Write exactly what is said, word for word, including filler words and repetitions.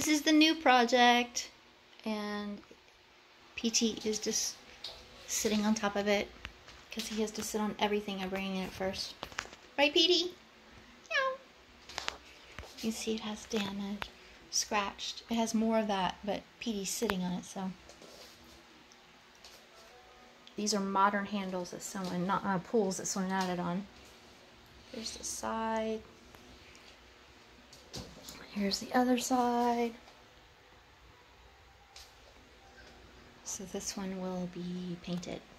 This is the new project, and P T is just sitting on top of it because he has to sit on everything I'm bringing in at first. Right, P T? Yeah. You see it has damage, scratched. It has more of that, but P T's sitting on it, so. These are modern handles that someone, not uh, pulls that someone added on. There's the side. Here's the other side. So this one will be painted.